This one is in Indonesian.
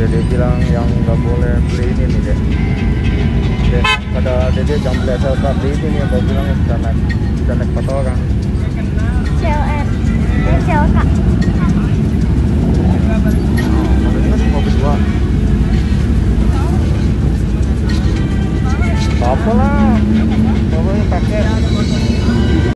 Dede bilang yang nggak boleh beli ini nih deh. Kata Dede jangan beli SLK, beli ini nih, Abah bilang bisa naik patokan. CLR, CLK.